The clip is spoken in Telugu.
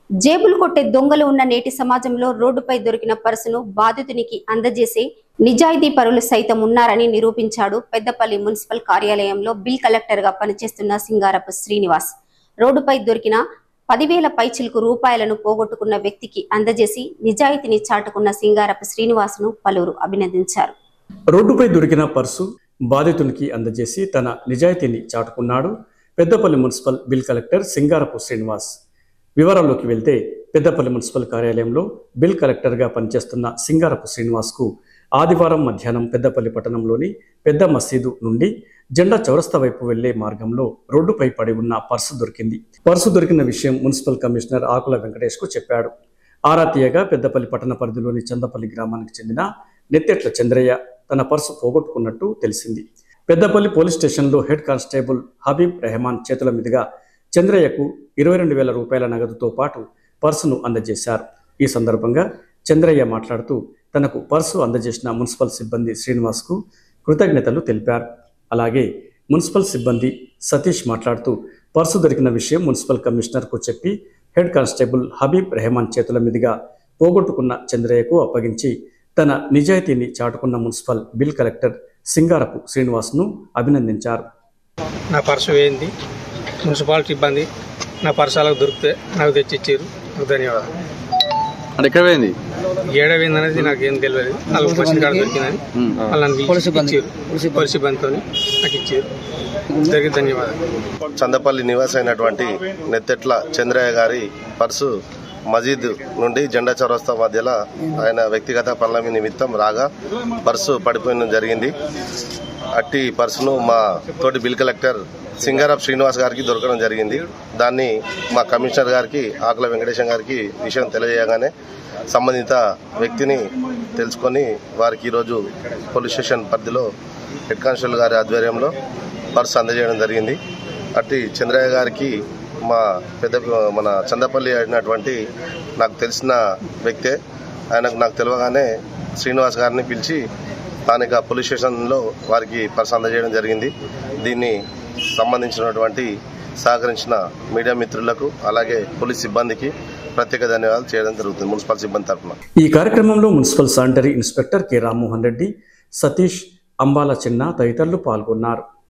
జేబులు కొట్టే దొంగలు ఉన్న నేటి సమాజంలో రోడ్డుపై దొరికిన పర్సును బాధితునికి అందజేసే నిజాయితీ పరులు సైతం ఉన్నారని నిరూపించాడు పెద్దపల్లి మున్సిపల్ కార్యాలయంలో బిల్ కలెక్టర్ గా పనిచేస్తున్న సింగారపు శ్రీనివాస్. రోడ్డుపై దొరికిన 10,000 పైచిలకు రూపాయలను పోగొట్టుకున్న వ్యక్తికి అందజేసి నిజాయితీని చాటుకున్న సింగారపు శ్రీనివాస్ ను పలువురు అభినందించారు. రోడ్డుపై దొరికిన పర్సు బాధితునికి అందజేసి తన నిజాయితీని చాటుకున్నాడు Peddapalli municipal bill collector Singarapu Srinivas. వివరాల్లోకి వెళ్తే పెద్దపల్లి మున్సిపల్ కార్యాలయంలో బిల్ కలెక్టర్గా పనిచేస్తున్న సింగారపు శ్రీనివాస్కు ఆదివారం మధ్యాహ్నం పెద్దపల్లి పట్టణంలోని పెద్ద మసీదు నుండి జెండా చౌరస్తా వైపు వెళ్లే మార్గంలో రోడ్డుపై పడి ఉన్న పర్సు దొరికింది. పర్సు దొరికిన విషయం మున్సిపల్ కమిషనర్ ఆకుల వెంకటేష్కు చెప్పాడు. ఆరా తీయగా పెద్దపల్లి పట్టణ పరిధిలోని చందపల్లి గ్రామానికి చెందిన నెత్తెట్ల చంద్రయ్య తన పర్సు పోగొట్టుకున్నట్టు తెలిసింది. పెద్దపల్లి పోలీస్ స్టేషన్లో హెడ్ కానిస్టేబుల్ హబీబ్ రెహమాన్ చేతుల మీదుగా చంద్రయ్యకు 22,000 రూపాయల నగదుతో పాటు పర్సును అందజేశారు. ఈ సందర్భంగా చంద్రయ్య మాట్లాడుతూ తనకు పర్సు అందజేసిన మున్సిపల్ సిబ్బంది శ్రీనివాస్కు కృతజ్ఞతలు తెలిపారు. అలాగే మున్సిపల్ సిబ్బంది సతీష్ మాట్లాడుతూ పర్సు దొరికిన విషయం మున్సిపల్ కమిషనర్కు చెప్పి హెడ్ కానిస్టేబుల్ హబీబ్ రెహమాన్ చేతుల మీదుగా పోగొట్టుకున్న చంద్రయ్యకు అప్పగించి తన నిజాయితీని చాటుకున్న మున్సిపల్ బిల్ కలెక్టర్ సింగారపు శ్రీనివాస్ను అభినందించారు. నా పర్సు వేయింది మున్సిపాలిటీ ఇబ్బంది, నా పర్సాలకు దొరికితే నాకు తెచ్చిచ్చారు, ధన్యవాదాలు. అంటే ఎక్కడ పోయింది, ఏడవేంది అనేది నాకు ఏం తెలియదు. నాకు బస్సు కాడ దొరికిందని వాళ్ళని పోలీసు సిబ్బందితో నాకు ఇచ్చారు, దానికి ధన్యవాదాలు. చందపల్లి నివాసి అయినటువంటి నెత్తెట్ల చంద్రయ్య గారి పర్సు మజీద్ నుండి జెండా చౌరస్తా మధ్యలో ఆయన వ్యక్తిగత పనుల నిమిత్తం రాగా పర్సు పడిపోయిన జరిగింది. అట్టి పర్సును మా తోటి బిల్ కలెక్టర్ సింగారపు శ్రీనివాస్ గారికి దొరకడం జరిగింది. దాన్ని మా కమిషనర్ గారికి ఆకుల వెంకటేశం గారికి విషయం తెలియజేయగానే సంబంధిత వ్యక్తిని తెలుసుకొని వారికి ఈరోజు పోలీస్ స్టేషన్ పరిధిలో హెడ్ కానిస్టేబుల్ గారి ఆధ్వర్యంలో పర్సు అందజేయడం జరిగింది. అట్టి చంద్రయ్య గారికి మన చందపల్లి అయినటువంటి నాకు తెలిసిన వ్యక్తే. నాకు తెలియగానే శ్రీనివాస్ గారిని పిలిచి స్థానిక పోలీస్ స్టేషన్లో వారికి పర్సు అందజేయడం జరిగింది. దీన్ని సంబంధించినటువంటి సహకరించిన మీడియా మిత్రులకు అలాగే పోలీస్ సిబ్బందికి ప్రత్యేక ధన్యవాదాలు చేయడం జరుగుతుంది మున్సిపల్ సిబ్బంది తరఫున. ఈ కార్యక్రమంలో municipal sanitary inspector K Rammohan Reddy, Satish, Ambala Chinna తదితరులు పాల్గొన్నారు.